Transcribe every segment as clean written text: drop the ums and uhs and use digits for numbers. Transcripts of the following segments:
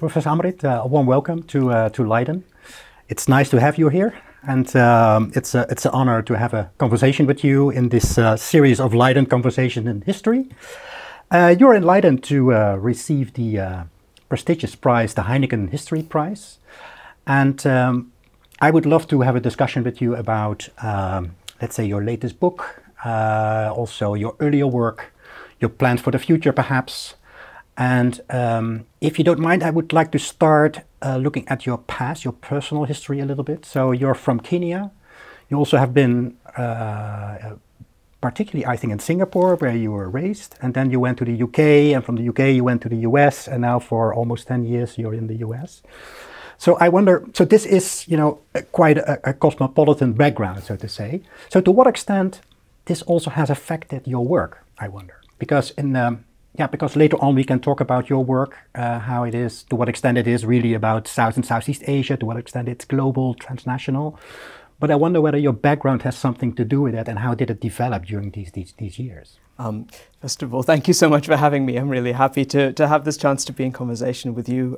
Professor Amrith, a warm welcome to Leiden. It's nice to have you here, and it's an honor to have a conversation with you in this series of Leiden Conversations in History. You're in Leiden to receive the prestigious prize, the Heineken History Prize, and I would love to have a discussion with you about, let's say, your latest book, also your earlier work, your plans for the future perhaps. And if you don't mind, I would like to start looking at your past, your personal history a little bit. So you're from Kenya. You also have been, particularly I think in Singapore, where you were raised. And then you went to the UK, and from the UK you went to the US, and now for almost 10 years you're in the US. So I wonder, so this is, you know, quite a cosmopolitan background, so to say. So to what extent this also has affected your work, I wonder? Because because later on we can talk about your work, how it is, to what extent it is really about South and Southeast Asia, to what extent it's global, transnational. But I wonder whether your background has something to do with that, and how did it develop during these years? First of all, thank you so much for having me. I'm really happy to have this chance to be in conversation with you.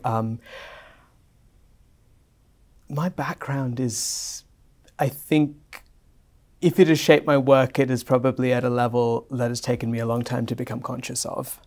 My background is, I think, if it has shaped my work, it is probably at a level that has taken me a long time to become conscious of.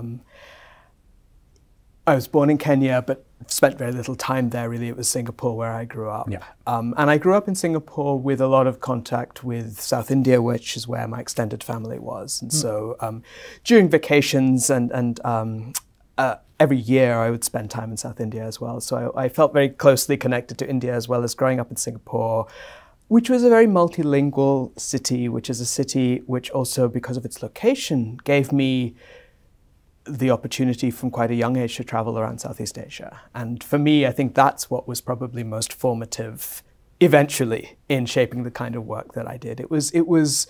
I was born in Kenya, but spent very little time there, really. It was Singapore where I grew up. Yeah. And I grew up in Singapore with a lot of contact with South India, which is where my extended family was. And so during vacations and every year I would spend time in South India as well. So I felt very closely connected to India, as well as growing up in Singapore, which was a very multilingual city, which is a city which also, because of its location, gave me the opportunity from quite a young age to travel around Southeast Asia. And for me, I think that's what was probably most formative eventually in shaping the kind of work that I did. It was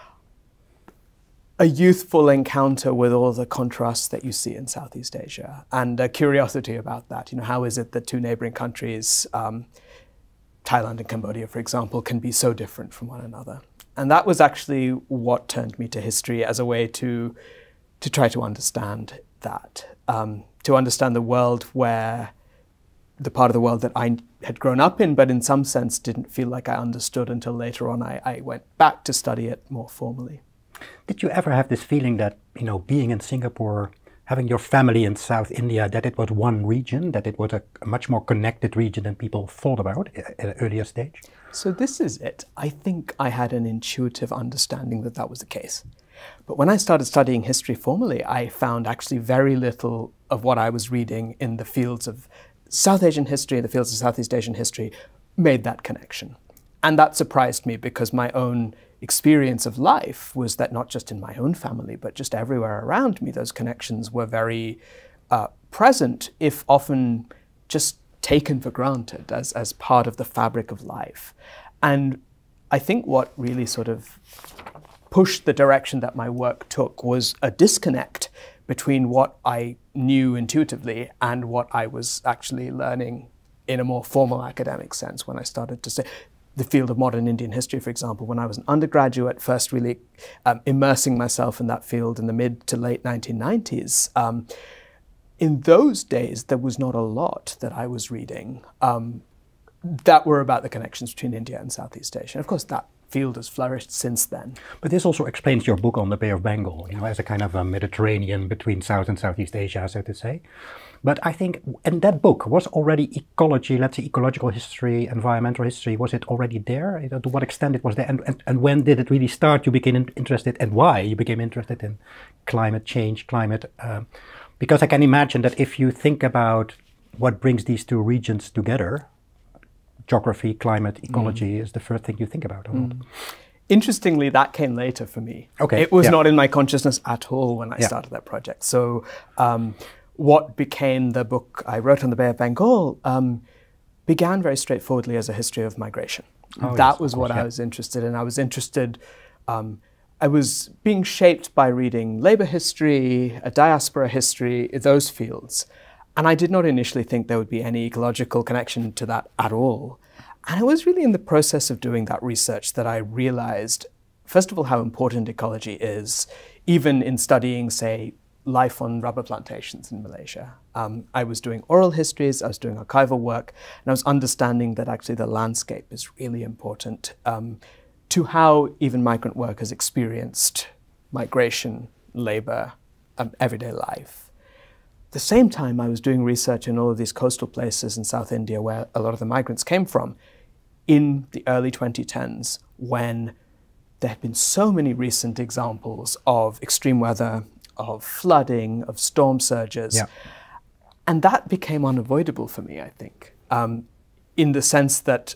a youthful encounter with all the contrasts that you see in Southeast Asia, and a curiosity about that. You know, how is it that two neighboring countries, Thailand and Cambodia, for example, can be so different from one another? And that was actually what turned me to history as a way to try to understand that, to understand the world where, the part of the world that I had grown up in, but in some sense didn't feel like I understood until later on I went back to study it more formally. Did you ever have this feeling that, you know, being in Singapore, having your family in South India, that it was one region, that it was a much more connected region than people thought about at an earlier stage? So this is it. I think I had an intuitive understanding that that was the case. But when I started studying history formally, I found actually very little of what I was reading in the fields of South Asian history, the fields of Southeast Asian history, made that connection. And that surprised me, because my own experience of life was that not just in my own family, but just everywhere around me, those connections were very present, if often just taken for granted as part of the fabric of life. And I think what really sort of pushed the direction that my work took was a disconnect between what I knew intuitively and what I was actually learning in a more formal academic sense when I started to say, the field of modern Indian history, for example, when I was an undergraduate, first really immersing myself in that field in the mid to late 1990s. In those days, there was not a lot that I was reading that were about the connections between India and Southeast Asia. And of course, that field has flourished since then. But this also explains your book on the Bay of Bengal, you know, as a kind of a Mediterranean between South and Southeast Asia, so to say. But I think, and that book was already ecology, let's say ecological history, environmental history, was it already there? You know, to what extent it was there? And when did it really start? You became interested, and why you became interested in climate change, because I can imagine that if you think about what brings these two regions together, geography, climate, ecology is the first thing you think about, or not? Interestingly, that came later for me. Okay. It was not in my consciousness at all when I started that project. So what became the book I wrote on the Bay of Bengal began very straightforwardly as a history of migration. That was what I was interested in. I was interested, I was being shaped by reading labor history, a diaspora history, those fields. And I did not initially think there would be any ecological connection to that at all. And it was really in the process of doing that research that I realized, first of all, how important ecology is, even in studying, say, life on rubber plantations in Malaysia. I was doing oral histories, I was doing archival work, and I was understanding that actually the landscape is really important to how even migrant workers experienced migration, labor, everyday life. At the same time, I was doing research in all of these coastal places in South India where a lot of the migrants came from in the early 2010s, when there have been so many recent examples of extreme weather, of flooding, of storm surges. Yeah. And that became unavoidable for me, I think, in the sense that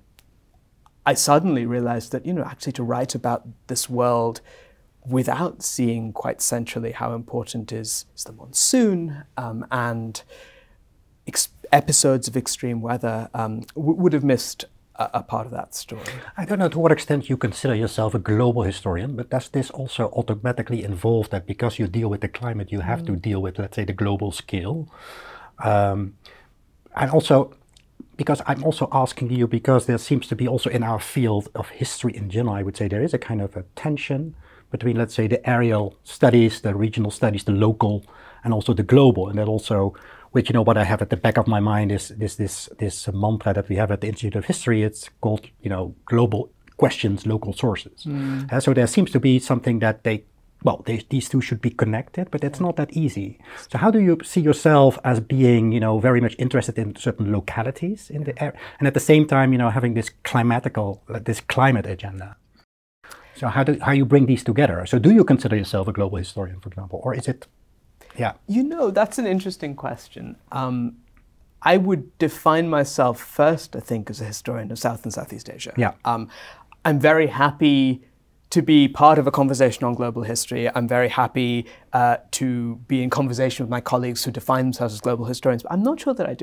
I suddenly realized that, actually to write about this world without seeing quite centrally how important is the monsoon and episodes of extreme weather would have missed a part of that story. I don't know to what extent you consider yourself a global historian, but does this also automatically involve that because you deal with the climate, you have to deal with, let's say, the global scale? And also, because I'm also asking you, because there seems to be also in our field of history in general, I would say there is a kind of a tension between, let's say, the aerial studies, the regional studies, the local, and also the global. And that also, which, what I have at the back of my mind is this mantra that we have at the Institute of History. It's called, global questions, local sources. So there seems to be something that these two should be connected, but it's not that easy. So how do you see yourself as being, very much interested in certain localities in the area, and at the same time, having this climate agenda? So how you bring these together? So do you consider yourself a global historian, for example, or is it? Yeah. That's an interesting question. I would define myself first, I think, as a historian of South and Southeast Asia. Yeah. I'm very happy to be part of a conversation on global history. I'm very happy to be in conversation with my colleagues who define themselves as global historians, but I'm not sure that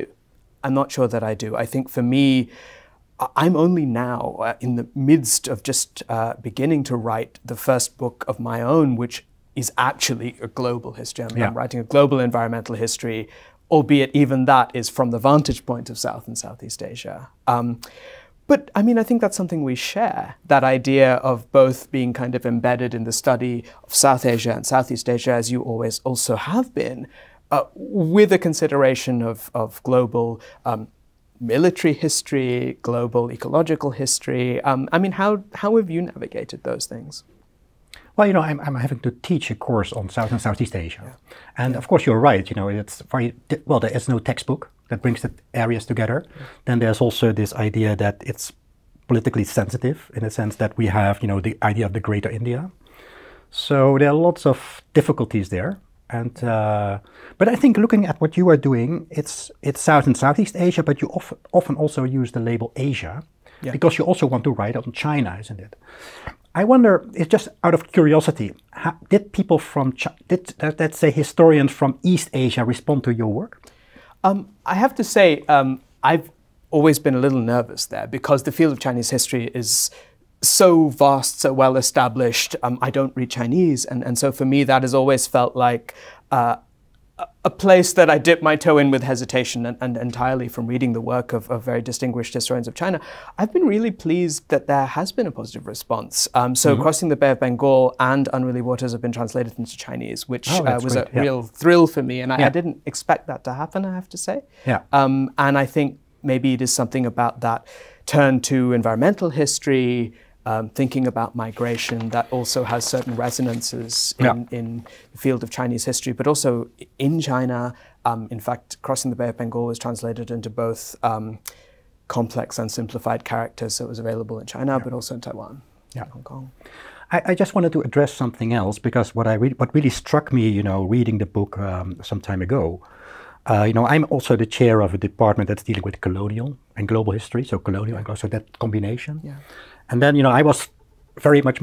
I do. I think for me, I'm only now in the midst of just beginning to write the first book of my own, which is actually a global history. I'm writing a global environmental history, albeit even that is from the vantage point of South and Southeast Asia. But I think that's something we share, that idea of both being kind of embedded in the study of South Asia and Southeast Asia, as you always also have been, with a consideration of global military history, global ecological history. How have you navigated those things? Well, I'm having to teach a course on South and Southeast Asia. And of course, you're right, it's very, there is no textbook that brings the areas together. Then there's also this idea that it's politically sensitive in the sense that we have, the idea of the Greater India. So there are lots of difficulties there. And but I think looking at what you are doing, it's South and Southeast Asia, but you often also use the label Asia because you also want to write on China, isn't it? I wonder, it's just out of curiosity, did people let's say historians from East Asia respond to your work? I have to say, I've always been a little nervous there because the field of Chinese history is so vast, so well established. I don't read Chinese, and so for me that has always felt like a place that I dip my toe in with hesitation and entirely from reading the work of very distinguished historians of China. I've been really pleased that there has been a positive response. Crossing the Bay of Bengal and Unruly Waters have been translated into Chinese, which was a real thrill for me, and I didn't expect that to happen, I have to say. And I think maybe it is something about that turn to environmental history, thinking about migration that also has certain resonances in the field of Chinese history, but also in China. In fact, Crossing the Bay of Bengal was translated into both complex and simplified characters, so it was available in China, but also in Taiwan, and Hong Kong. I just wanted to address something else, because what really struck me, reading the book some time ago, I'm also the chair of a department that's dealing with colonial and global history, so colonial and also that combination. And then, I was very much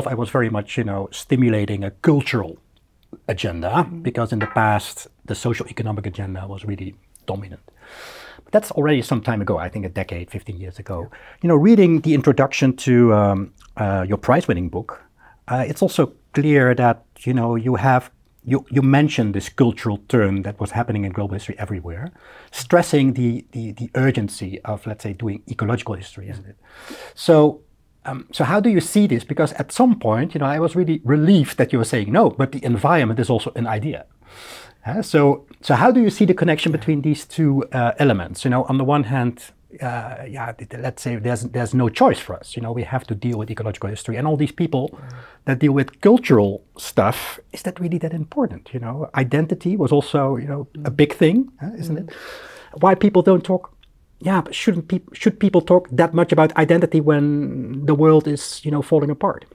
stimulating a cultural agenda, because in the past, the social-economic agenda was really dominant. But that's already some time ago, I think a decade, 15 years ago. Reading the introduction to your prize-winning book, it's also clear that, you mentioned this cultural turn that was happening in global history everywhere, stressing the urgency of, let's say, doing ecological history, isn't it? So how do you see this? Because at some point, I was really relieved that you were saying, no, but the environment is also an idea. So how do you see the connection between these two elements? On the one hand, let's say there's no choice for us. We have to deal with ecological history, and all these people that deal with cultural stuff. Is that really that important? Identity was also a big thing, isn't it? Why people don't talk? Yeah, but should people talk that much about identity when the world is falling apart?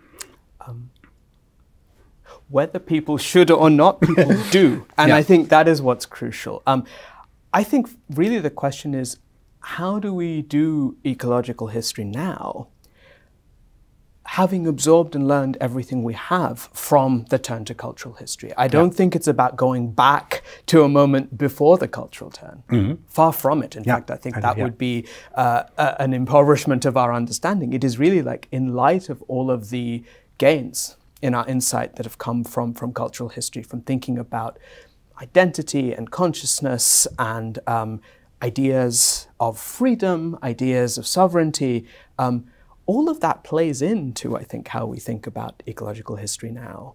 Whether people should or not, people do, and I think that is what's crucial. I think really the question is, how do we do ecological history now, having absorbed and learned everything we have from the turn to cultural history? I don't think it's about going back to a moment before the cultural turn. Far from it. In fact, I think that would be an impoverishment of our understanding. It is really like, in light of all of the gains in our insight that have come from cultural history, from thinking about identity and consciousness and ideas of freedom, ideas of sovereignty, all of that plays into, I think, how we think about ecological history now.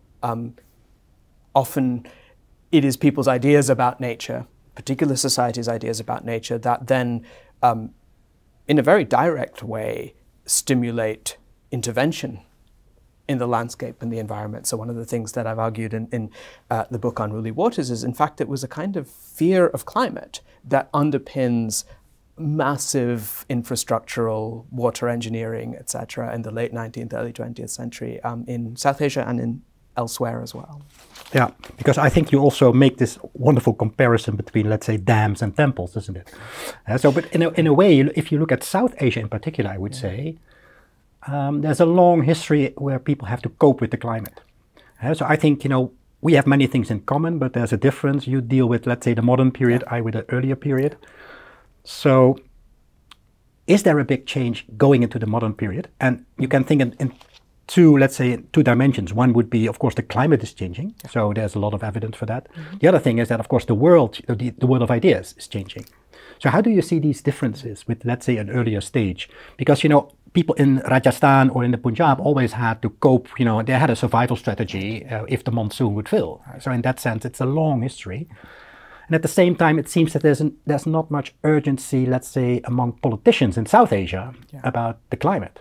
Often it is people's ideas about nature, particular societies' ideas about nature, that then, in a very direct way, stimulate intervention in the landscape and the environment. So one of the things that I've argued in the book Unruly Waters is, in fact, it was a kind of fear of climate that underpins massive infrastructural water engineering, etc., in the late 19th, early 20th century in South Asia and in elsewhere as well. Yeah, because I think you also make this wonderful comparison between, let's say, dams and temples, isn't it? But in a way, if you look at South Asia in particular, I would say, there's a long history where people have to cope with the climate. So I think, we have many things in common, but there's a difference. You deal with, let's say, the modern period, I with the earlier period. So is there a big change going into the modern period? And you can think in two, let's say, two dimensions. One would be, of course, the climate is changing. So there's a lot of evidence for that. The other thing is that, of course, the world of ideas is changing. So how do you see these differences with, let's say, an earlier stage? Because, people in Rajasthan or in the Punjab always had to cope, they had a survival strategy if the monsoon would fail. So in that sense, it's a long history. And at the same time, it seems that there's not much urgency, let's say, among politicians in South Asia about the climate.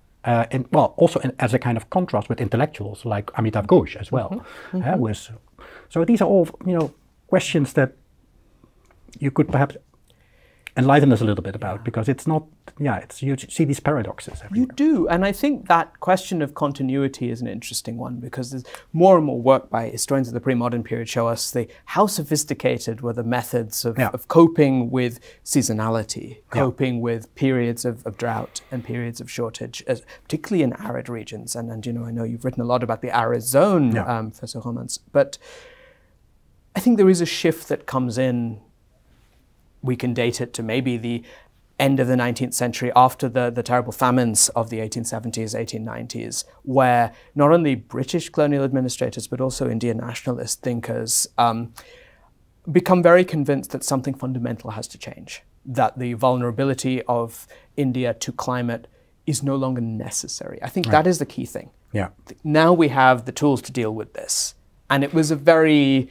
As a kind of contrast with intellectuals like Amrith Ghosh as well. So these are all, questions that you could perhaps enlighten us a little bit about, because it's not, you see these paradoxes everywhere. You do, and I think that question of continuity is an interesting one, because there's more and more work by historians of the pre-modern period show us how sophisticated were the methods of coping with seasonality, coping with periods of drought and periods of shortage, particularly in arid regions. And I know you've written a lot about the arid zone, Professor Gommans, but I think there is a shift that comes in. We can date it to maybe the end of the 19th century, after the terrible famines of the 1870s, 1890s, where not only British colonial administrators, but also Indian nationalist thinkers become very convinced that something fundamental has to change, that the vulnerability of India to climate is no longer necessary. I think that is the key thing. Now we have the tools to deal with this. And it was a very...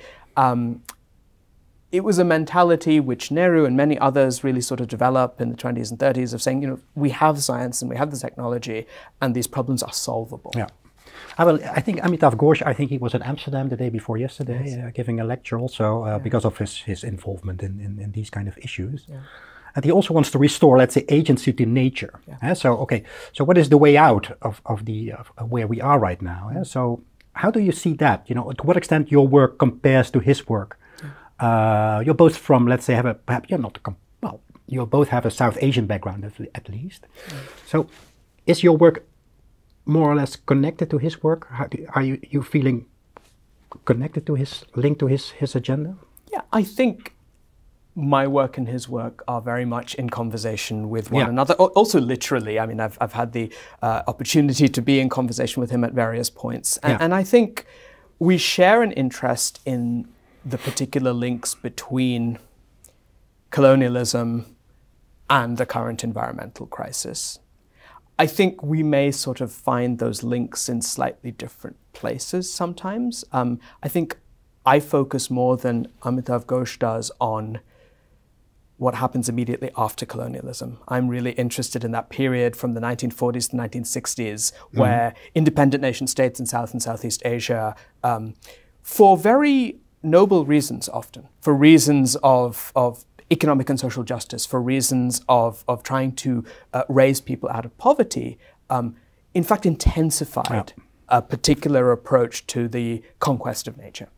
it was a mentality which Nehru and many others really sort of developed in the 20s and 30s of saying, we have science and we have the technology and these problems are solvable. I think Amrith Ghosh, he was in Amsterdam the day before yesterday, giving a lecture also because of his involvement in these kind of issues. And he also wants to restore, let's say, agency to nature. So what is the way out of where we are right now? So how do you see that? To what extent your work compares to his work? You're both from, let's say, you both have a South Asian background at least. So is your work more or less connected to his work? Are you feeling connected to linked to his agenda? Yeah, I think my work and his work are very much in conversation with one another. Also literally, I've had the opportunity to be in conversation with him at various points. And I think we share an interest in the particular links between colonialism and the current environmental crisis. I think we may sort of find those links in slightly different places sometimes. I think I focus more than Amitav Ghosh does on what happens immediately after colonialism. I'm really interested in that period from the 1940s to 1960s, where independent nation states in South and Southeast Asia, for very noble reasons often, for reasons of economic and social justice, for reasons of trying to raise people out of poverty, in fact intensified a particular approach to the conquest of nature.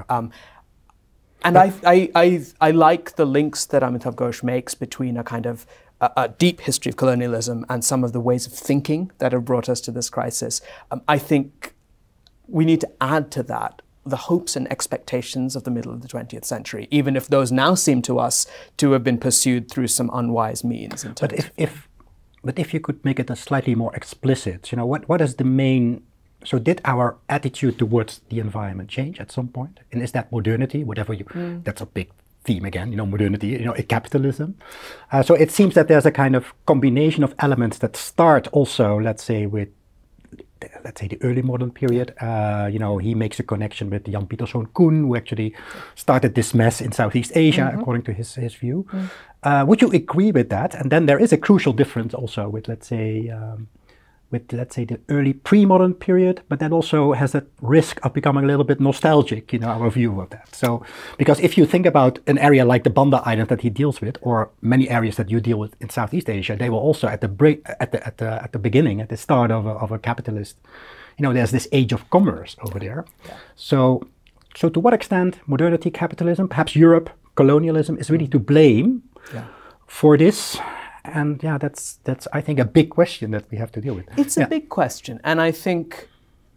And I like the links that Amitav Ghosh makes between a kind of a deep history of colonialism and some of the ways of thinking that have brought us to this crisis. I think we need to add to that the hopes and expectations of the middle of the 20th century, even if those now seem to us to have been pursued through some unwise means. But if you could make it a slightly more explicit, what is the main? So did our attitude towards the environment change at some point? And is that modernity, whatever you, that's a big theme again, modernity, capitalism. So it seems that there's a kind of combination of elements that start also, let's say, with, the early modern period. He makes a connection with Jan Pieterszoon Koen, who actually started this mess in Southeast Asia, according to his view. Would you agree with that? And then there is a crucial difference also with, let's say, the early pre-modern period, but that also has that risk of becoming a little bit nostalgic, our view of that. So, because if you think about an area like the Banda Island that he deals with, or many areas that you deal with in Southeast Asia, they were also at the beginning, at the start of a capitalist, there's this age of commerce over there. Yeah. So to what extent modernity, capitalism, perhaps Europe, colonialism is really to blame for this? And that's I think a big question that we have to deal with. It's a big question, and I think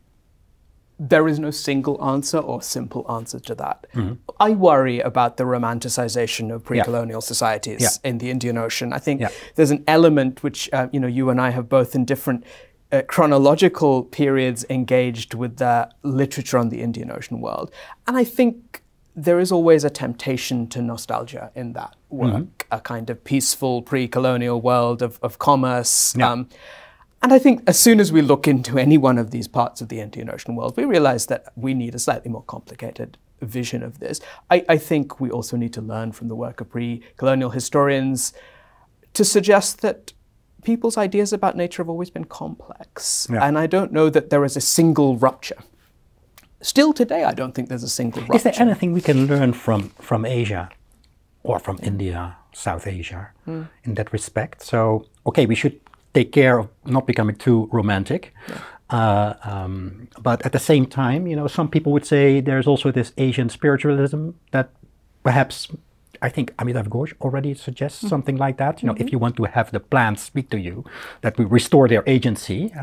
there is no single answer or simple answer to that. I worry about the romanticization of pre-colonial societies in the Indian Ocean. I think there's an element which you and I have both in different chronological periods engaged with the literature on the Indian Ocean world, and I think there is always a temptation to nostalgia in that work, a kind of peaceful pre-colonial world of commerce. And I think as soon as we look into any one of these parts of the Indian Ocean world, we realize that we need a slightly more complicated vision of this. I think we also need to learn from the work of pre-colonial historians to suggest that people's ideas about nature have always been complex. And I don't know that there is a single rupture. Still today, I don't think there's a single rupture. Is there anything we can learn from Asia or from India, South Asia, in that respect? So, okay, we should take care of not becoming too romantic. But at the same time, some people would say there's also this Asian spiritualism that perhaps, I think Amitav Ghosh already suggests something like that. If you want to have the plants speak to you, that we restore their agency.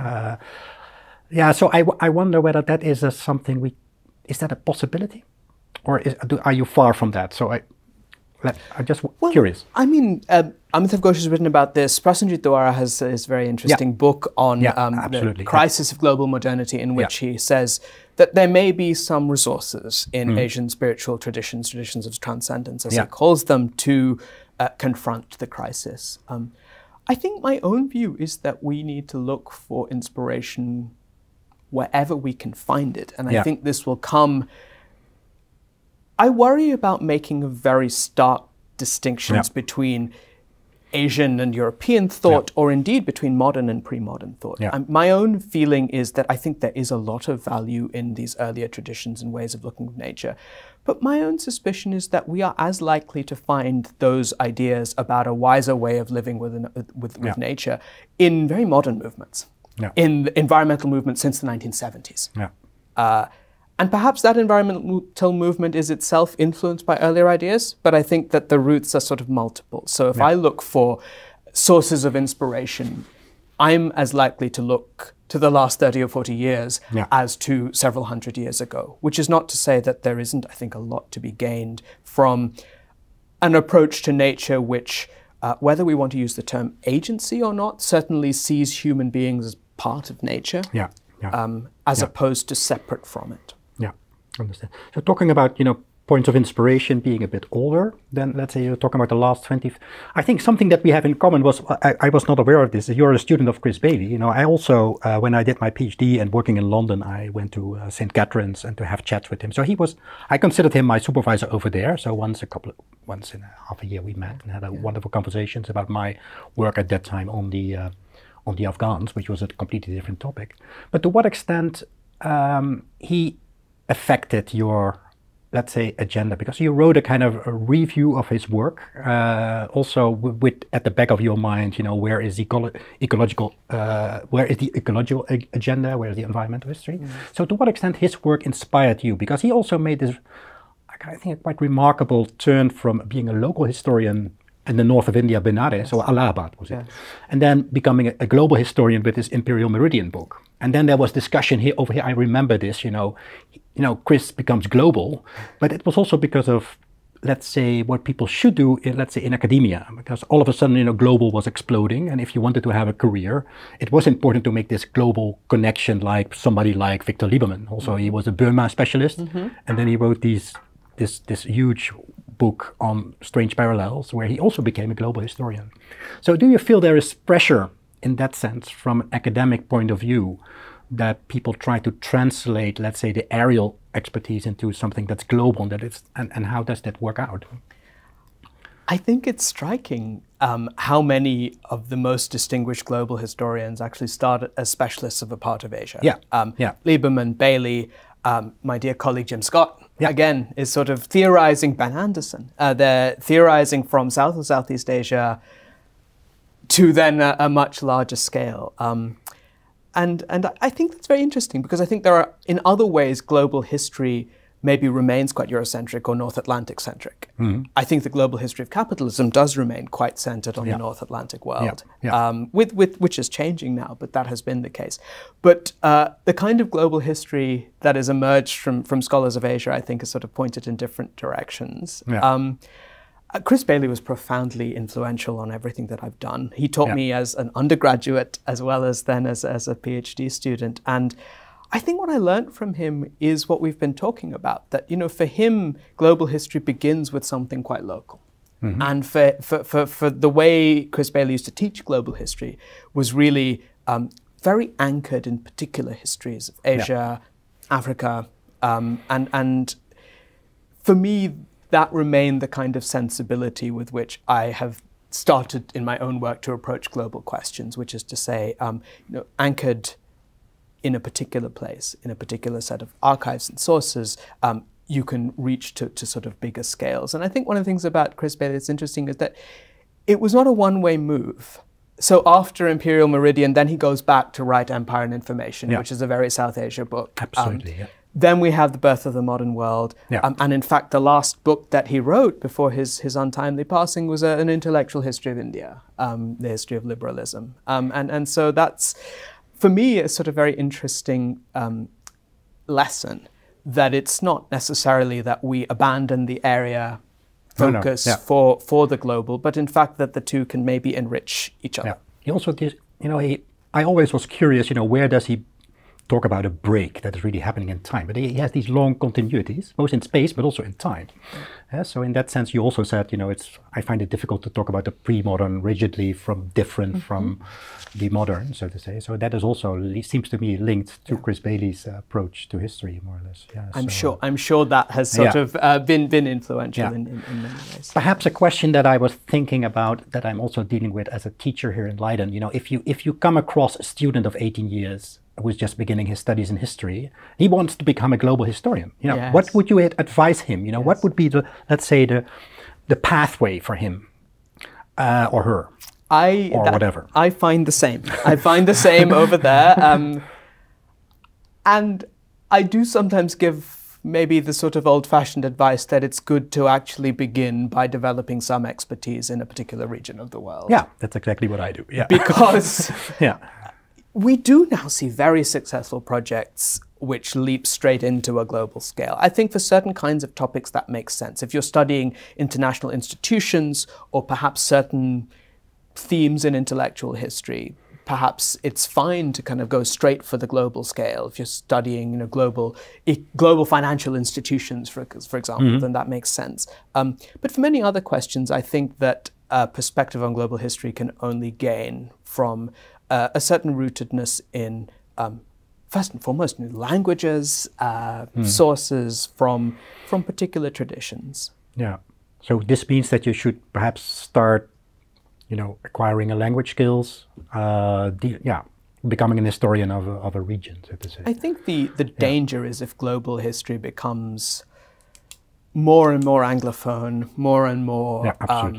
So I wonder whether that is something is that a possibility, or are you far from that? So I'm just curious. I mean, Amitav Ghosh has written about this. Prasenjit Dwara has his very interesting book on the crisis of global modernity, in which he says that there may be some resources in Asian spiritual traditions of transcendence, as he calls them, to confront the crisis. I think my own view is that we need to look for inspiration wherever we can find it. And I think this will come. I worry about making very stark distinctions between Asian and European thought, or indeed between modern and pre-modern thought. My own feeling is that I think there is a lot of value in these earlier traditions and ways of looking at nature. But my own suspicion is that we are as likely to find those ideas about a wiser way of living with nature in very modern movements. In the environmental movement since the 1970s. And perhaps that environmental movement is itself influenced by earlier ideas, but I think that the roots are sort of multiple. So if I look for sources of inspiration, I'm as likely to look to the last 30 or 40 years as to several hundred years ago, which is not to say that there isn't, I think, a lot to be gained from an approach to nature which, whether we want to use the term agency or not, certainly sees human beings as part of nature, as opposed to separate from it. Understand. So talking about, points of inspiration being a bit older than, let's say, you're talking about the last 20. I think something that we have in common was, I was not aware of this, you're a student of Chris Bailey. You know, I also, when I did my PhD and working in London, I went to St. Catherine's and to have chats with him. So I considered him my supervisor over there. So once in half a year we met and had wonderful conversations about my work at that time on the Afghans, which was a completely different topic. But to what extent he affected your, let's say, agenda, because you wrote a kind of a review of his work, also with at the back of your mind, you know, where is the ecological agenda, where is the environmental history? So to what extent his work inspired you? Because he also made this, I think, a quite remarkable turn from being a local historian in the north of India, Benares, or Allahabad was it, and then becoming a global historian with his Imperial Meridian book. And then there was discussion here over here. I remember this, you know, Chris becomes global, but it was also because of, let's say, what people should do in, let's say, in academia, because all of a sudden, you know, global was exploding, and if you wanted to have a career, it was important to make this global connection, like somebody like Victor Lieberman. Also, he was a Burma specialist, and then he wrote this huge book on strange parallels, where he also became a global historian. So do you feel there is pressure in that sense from an academic point of view that people try to translate, let's say, the aerial expertise into something that's global, and how does that work out? I think it's striking how many of the most distinguished global historians actually started as specialists of a part of Asia. Lieberman, Bailey, my dear colleague Jim Scott, again, is sort of theorizing, Ben Anderson. They're theorizing from South or Southeast Asia to then a much larger scale. And I think that's very interesting, because I think there are, in other ways, global history maybe remains quite Eurocentric or North Atlantic centric. I think the global history of capitalism does remain quite centered on the North Atlantic world, which is changing now, but that has been the case. But the kind of global history that has emerged from scholars of Asia, I think, is sort of pointed in different directions. Chris Bailey was profoundly influential on everything that I've done. He taught me as an undergraduate as well as then as a PhD student. And I think what I learned from him is what we've been talking about, that, you know, for him, global history begins with something quite local. And for the way Chris Bailey used to teach global history was really very anchored in particular histories of Asia, Africa, and for me, that remained the kind of sensibility with which I have started in my own work to approach global questions, which is to say, you know, anchored in a particular place, in a particular set of archives and sources, you can reach to sort of bigger scales. And I think one of the things about Chris Bailey that's interesting is that it was not a one-way move. So after Imperial Meridian, then he goes back to write Empire and Information, which is a very South Asia book. Absolutely, Then we have The Birth of the Modern World. And in fact, the last book that he wrote before his untimely passing was an intellectual history of India, the history of liberalism. And so that's, for me, a sort of very interesting lesson, that it's not necessarily that we abandon the area focus for the global, but in fact that the two can maybe enrich each other. He also did, you know, I always was curious, you know, where does he talk about a break that is really happening in time? But he has these long continuities, both in space but also in time. So in that sense, you also said, you know, I find it difficult to talk about the pre-modern rigidly different from the modern, so to say. So that is also, seems to me, linked to Chris Bailey's approach to history, more or less. I'm sure that has sort of been influential in many ways. Perhaps a question that I was thinking about, that I'm also dealing with as a teacher here in Leiden. You know, if you come across a student of 18 years who's just beginning his studies in history, he wants to become a global historian. You know, what would you advise him? You know, what would be the, let's say, the pathway for him or her, whatever? I find the same. I find the same over there, and I do sometimes give maybe the sort of old-fashioned advice that it's good to actually begin by developing some expertise in a particular region of the world. Yeah, that's exactly what I do. Yeah, because we do now see very successful projects which leap straight into a global scale. I think for certain kinds of topics that makes sense. If you're studying international institutions or perhaps certain themes in intellectual history, perhaps it's fine to kind of go straight for the global scale. If you're studying, global financial institutions, for example, then that makes sense. But for many other questions, I think that a perspective on global history can only gain from a certain rootedness in, first and foremost, new languages, sources from particular traditions. Yeah. So this means that you should perhaps start, acquiring a language skills, becoming an historian of a region, so to say. I think the danger is if global history becomes more and more Anglophone, more and more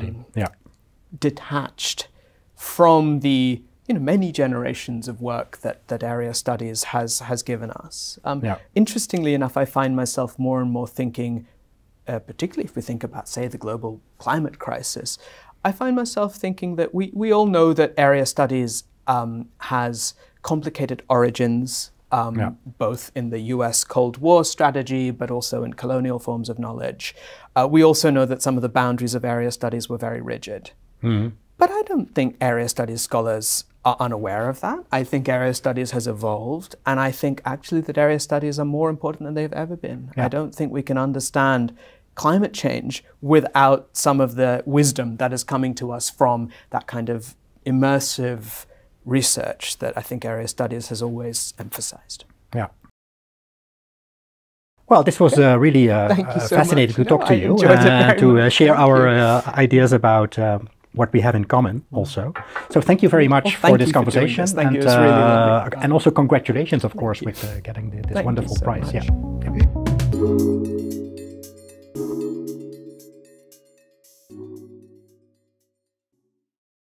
detached from the many generations of work that area studies has given us. Interestingly enough, I find myself more and more thinking, particularly if we think about, say, the global climate crisis, I find myself thinking that we all know that area studies has complicated origins, both in the US Cold War strategy, but also in colonial forms of knowledge. We also know that some of the boundaries of area studies were very rigid. But I don't think area studies scholars are unaware of that. I think area studies has evolved, and I think actually that area studies are more important than they've ever been. I don't think we can understand climate change without some of the wisdom that is coming to us from that kind of immersive research that I think area studies has always emphasized. Yeah. Well, this was really fascinating to talk to you and to share our ideas about what we have in common also. So thank you very much for this conversation. Thank you. It was really lovely. And also congratulations, of course, with getting this wonderful prize. Yeah.